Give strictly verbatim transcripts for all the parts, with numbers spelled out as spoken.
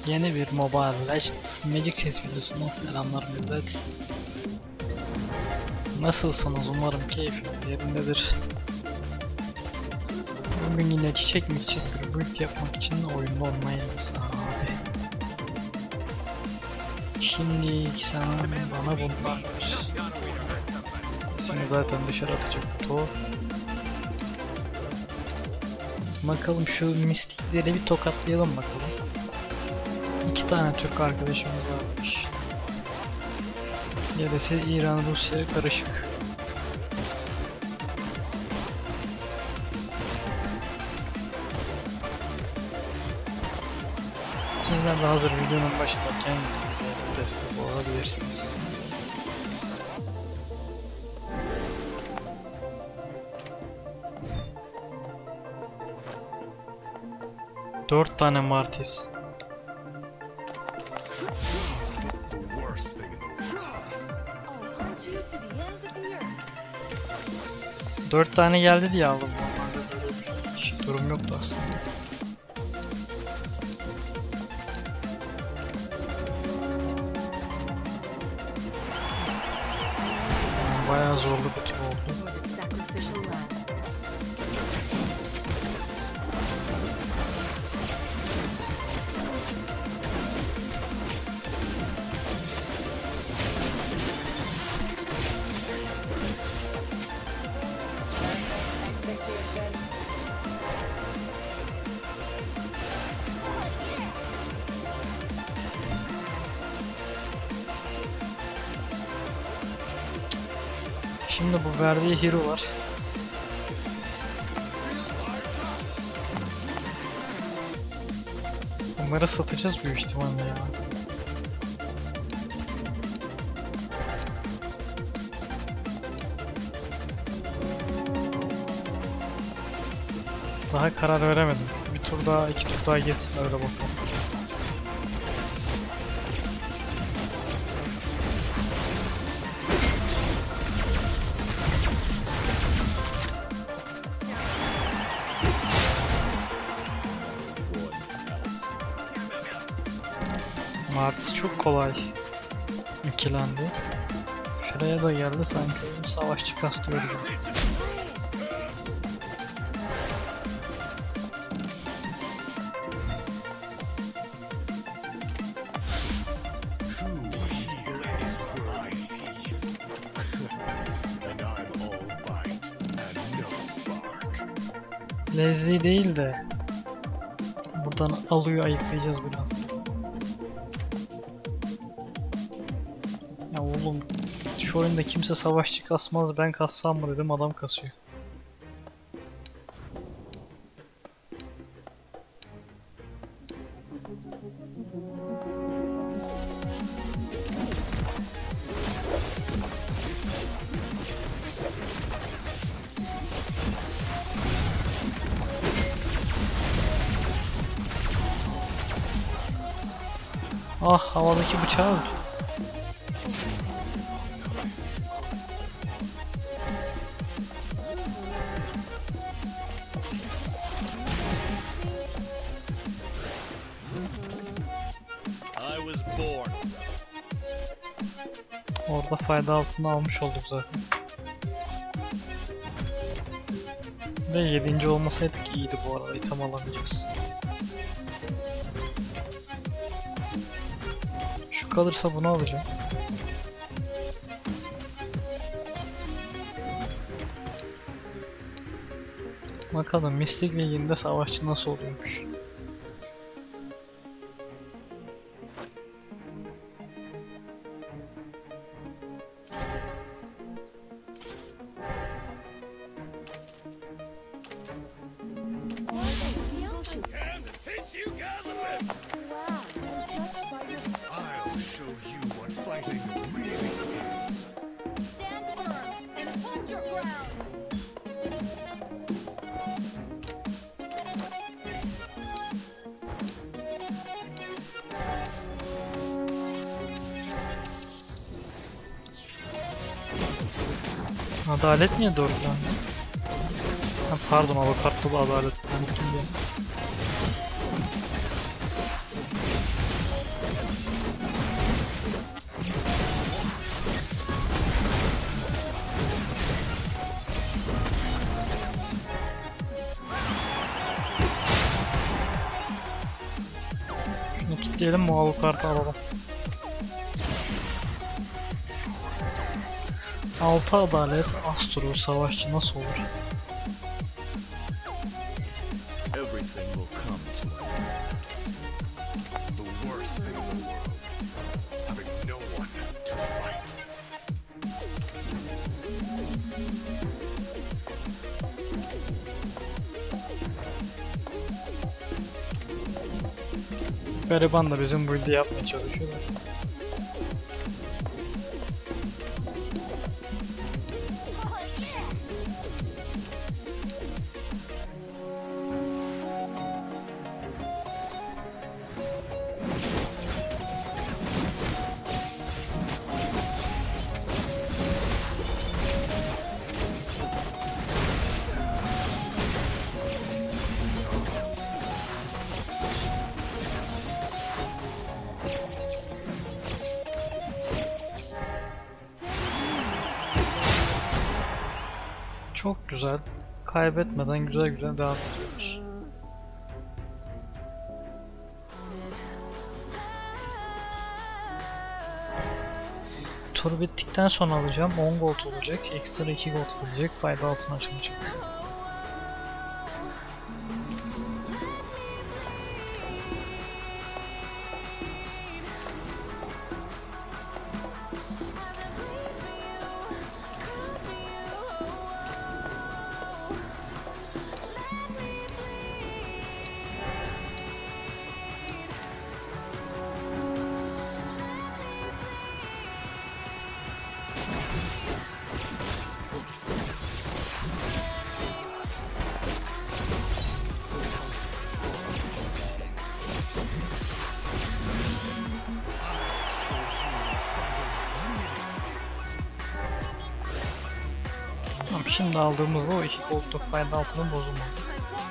Yeni bir Mobile Legends Magic Chess videosundan selamlar millet. Nasılsınız? Umarım keyfiniz yerindedir. Bugün yine çiçek mi çiçek bir build yapmak için oyunda olmayız abi. Şimdi sana bana bunlar ver. Seni zaten dışarı atacak to. Bakalım şu mistikleri bir tokatlayalım bakalım. İki tane Türk arkadaşımız varmış. Gerisi İran Rusya karışık. Sizler de hazır videonun başındayken destek olabilirsiniz. Dört tane Martis. Dört tane geldi diye aldım. Normalde böyle bir şey, durum yoktu aslında. Yani bayağı zorlu bir tür oldu. Şimdi bu verdiği hero var. Bunları satacağız büyük ihtimalle ya. Daha karar veremedim. Bir tur daha, iki tur daha geçsin öyle bakalım. Martis çok kolay ikilendi. Şuraya da geldi sanki savaşçı kastı öldü. Lezzetli değil de buradan alıyor ayıklayacağız biraz. Ya oğlum şu oyunda kimse savaşçı kasmaz, ben kassam mı dedim, adam kasıyor. Ah, havadaki bıçağı öldü. Orada fayda altına almış olduk zaten. Ve yedinci olmasaydık iyiydi bu arada, item alamayacağız. Şu kalırsa bunu alacağım. Bakalım Mystic Ligi'nde savaşçı nasıl oluyormuş. Adalet niye doğru lan? Ha, pardon, avukatlı adalet. Unuttum diye. Kitleyelim mi? O kartı alalım. Altı adalet, Astro, savaşçı nasıl olur? Everything will come to an end. The worst thing in the world, having no one to fight. Gariban da bizim build'i yapmaya çalışıyorlar. Çok güzel. Kaybetmeden güzel güzel devam ediyoruz. Tur bittikten sonra alacağım. on gold olacak. Ekstra iki gold gelecek. Fayda altına açılacak. Tamam, şimdi aldığımızda o iki goldluk fayda altının bozulmadı.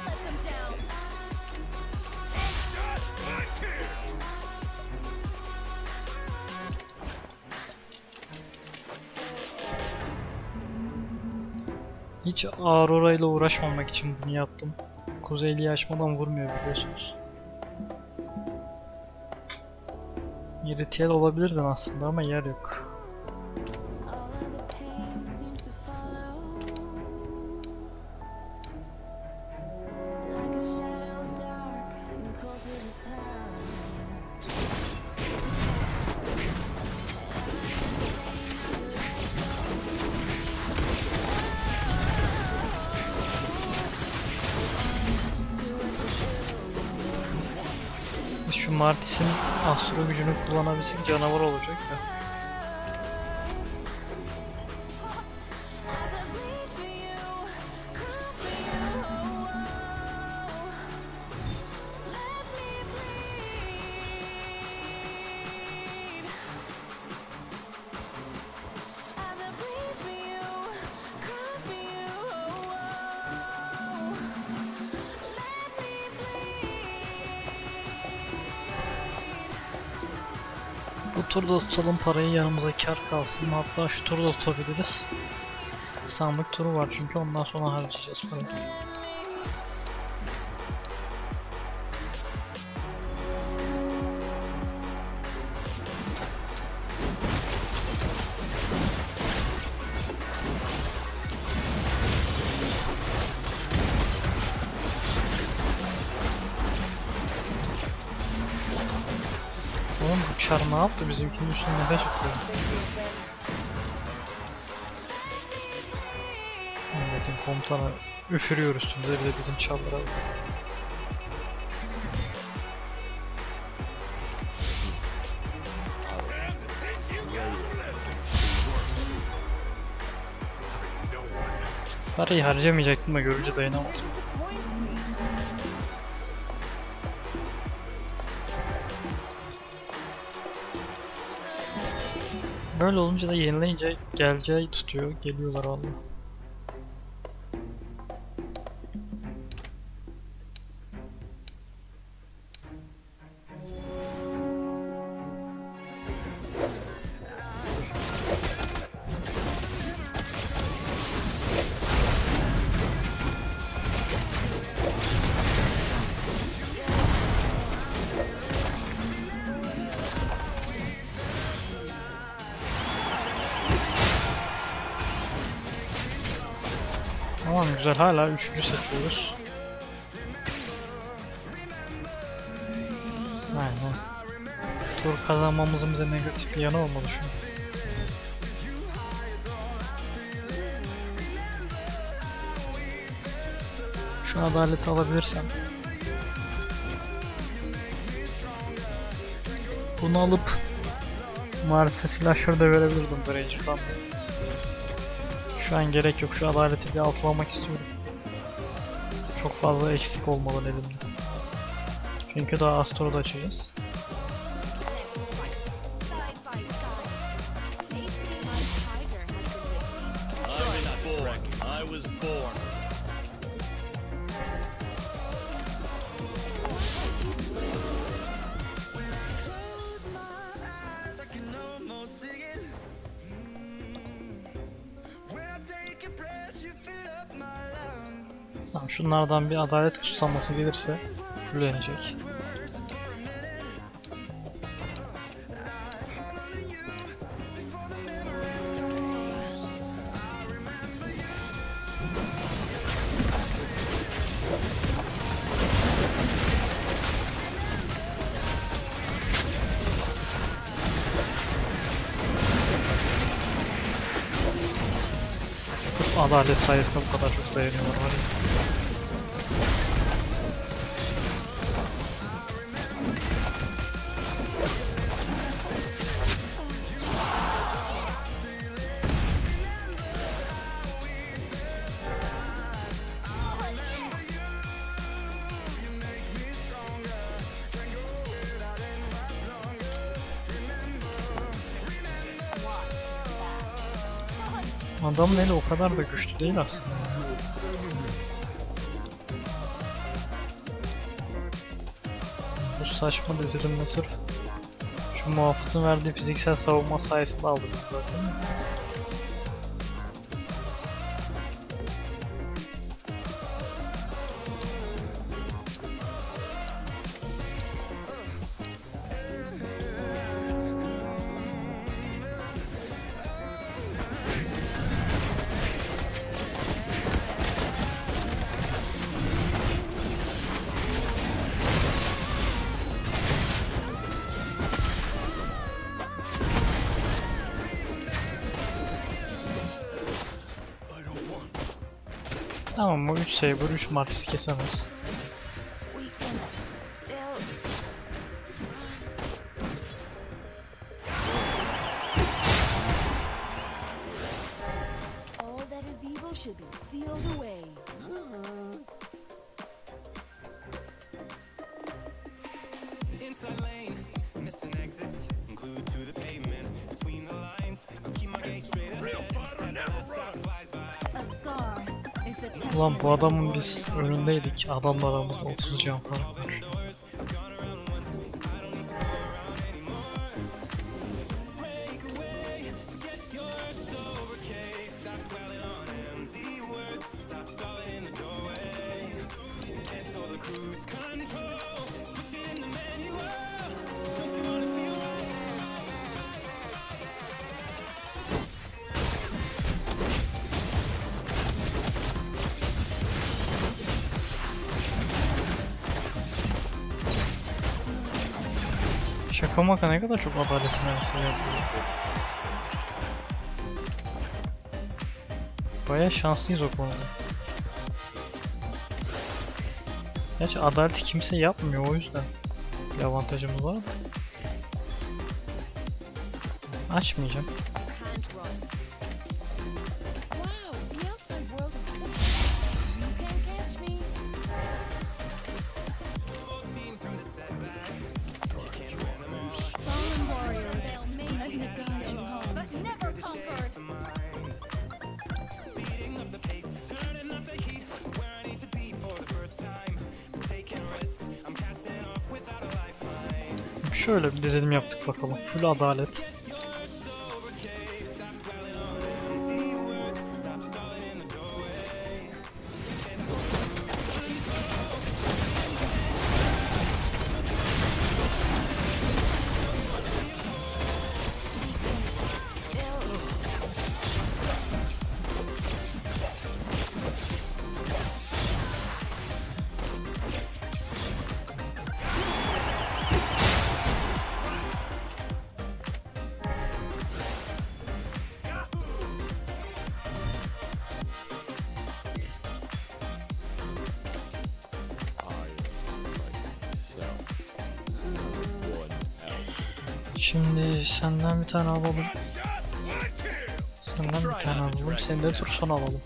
Hiç Aurora ile uğraşmamak için bunu yaptım. Kuzeyliği açmadan vurmuyor biliyorsunuz. Iritiel olabilirdin aslında ama yer yok. Şu Martis'in Astro gücünü kullanabilsek canavar olacak da. Bu turda tutalım parayı, yanımıza kar kalsın. Hatta şu turda tutabiliriz. Sandık turu var çünkü, ondan sonra harcayacağız parayı. Oğlum bu çar ne yaptı? Bizimkinin üstüne neden çıktı? Milletin komutanı üfürüyor üstümüze, bir de bizim çarlara. Parayı harcamayacaktım da görünce dayanamadım. Böyle olunca da yenileyince geleceği tutuyor, geliyorlar vallahi. güzel, hala üçüncü seçiyoruz. Aynen. Tur kazanmamızın bize negatif bir yanı olmadı şu an. Şu adaleti alabilirsem. Bunu alıp maalesef slasher de verebilirdim Ranger'dan. Şu an gerek yok. Şu adaleti bir altılamak istiyorum. Çok fazla eksik olmalı elimde. Çünkü daha Astor'u da açacağız. Tamam, şunlardan bir adalet kutsanması gelirse fullenecek. Sırf adalet sayesinde bu kadar çok dayanıyorlar var ya. Adamın eli o kadar da güçlü değil aslında. Bu saçma dizilimle sırf şu muhafızın verdiği fiziksel savunma sayesinde aldık biz zaten. Tamam, bu üç Saber, üç Martis kesemez. Ulan bu adamın biz önündeydik. Adamla aramızda otuz can fark var. Şaka maka ne kadar çok adaletin arası yapıyor. Bayağı şanslıyız o konuda. Gerçi adaleti kimse yapmıyor, o yüzden bir avantajımız var da. Açmayacağım. Şöyle bir dizilim yaptık bakalım. Full adalet. Şimdi senden bir tane alalım. Senden bir tane alalım. Seni de tur son alalım.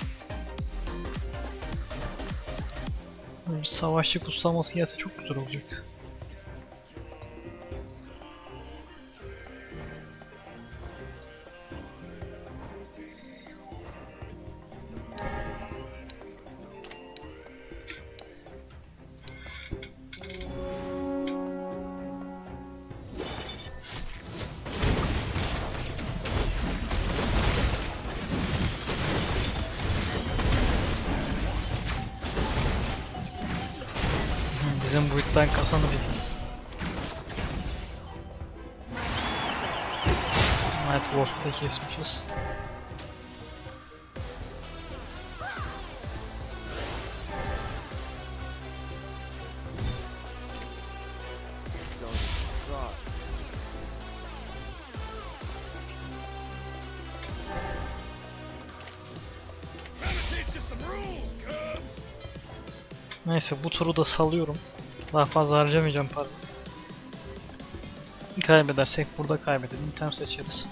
Bir savaşçı kutsaması gelse çok güzel olacak. Bizim bu itten kazanırız. Evet, Wolf'u da kesmişiz. Neyse, bu turu da salıyorum. Daha fazla harcamayacağım para. Kaybedersek burada kaybedelim. İtem seçeriz.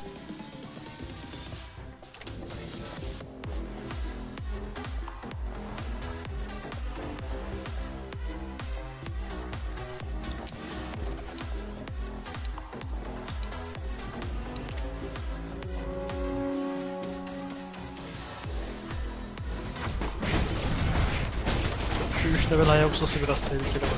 Şu üç level Hayabusa'sı biraz tehlikeli bak.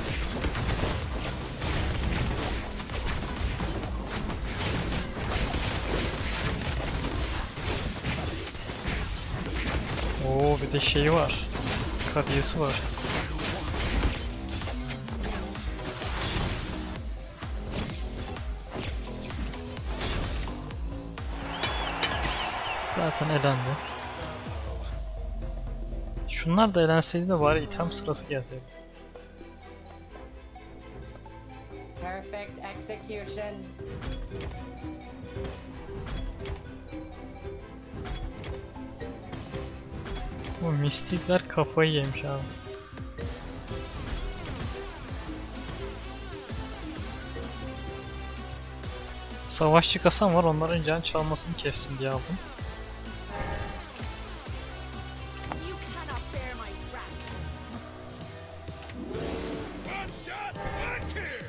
Oo, bir de şeyi var. Kadiyesi var. Zaten elendi. Şunlar da elenseydi de bari item sırası gelseydi. Perfect execution. Bu mistikler kafayı yemiş abi. Savaşçı kasam var, onların can çalmasını kessin diye aldım. You cannot bear my wrath. One shot, one kill.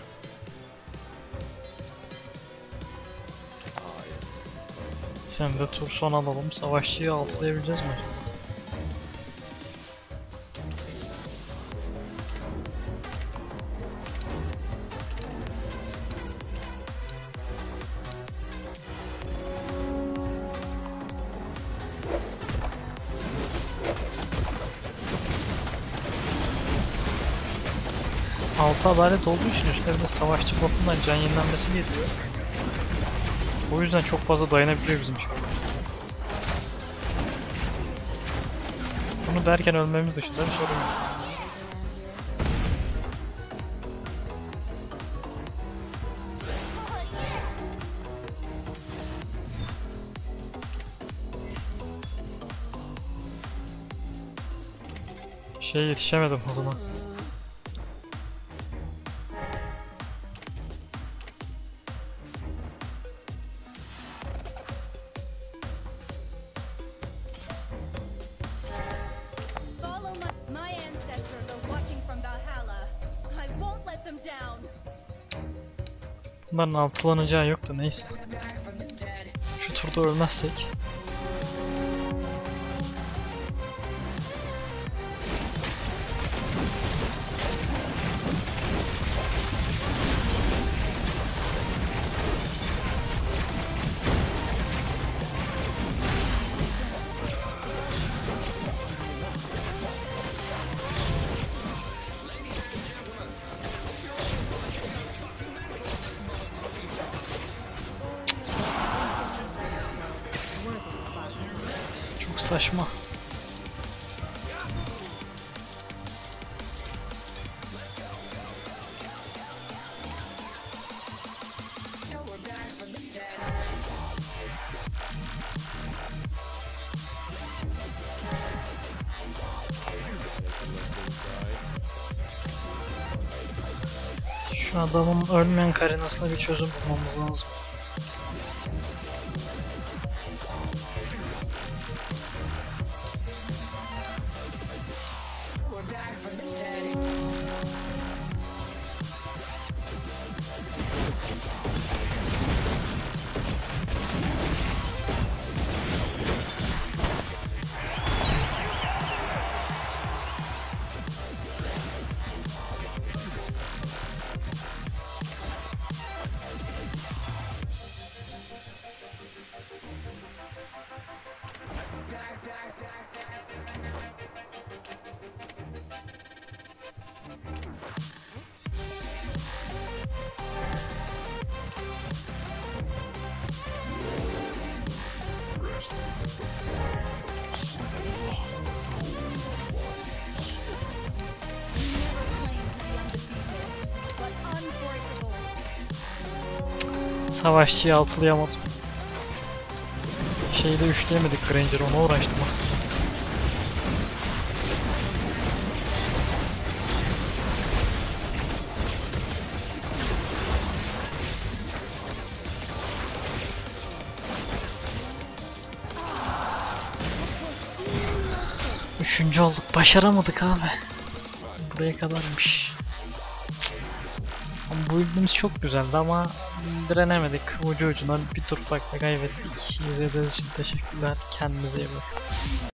Sen de tur son alalım. Savaşçıyı altılayabileceğiz mi? Altı adalet olduğu için üstlerinde savaşçı buff'undan can yenilenmesi geliyor. O yüzden çok fazla dayanabiliyor bizim şey. Bunu derken ölmemiz dışında bir sorun yok. Şey, yetişemedim hızına. Follow my, my ancestors are watching from Valhalla. I won't let them down. Bunların altılanacağı yok da neyse. Şu turda ölmezsek. Çok saçma. Şu Şu adamın ölmeyen karinasına bir çözüm bulmamız lazım. Savaşçıyı altılayamadım. Şeyi de üçleyemedik Granger, ona uğraştım aslında. Üçüncü olduk, başaramadık abi. Buraya kadarmış. Bu build'imiz çok güzeldi ama direnemedik. Ucu ucuna bir tur farkla kaybettik. İzlediğiniz için teşekkürler. Kendinize iyi bakın.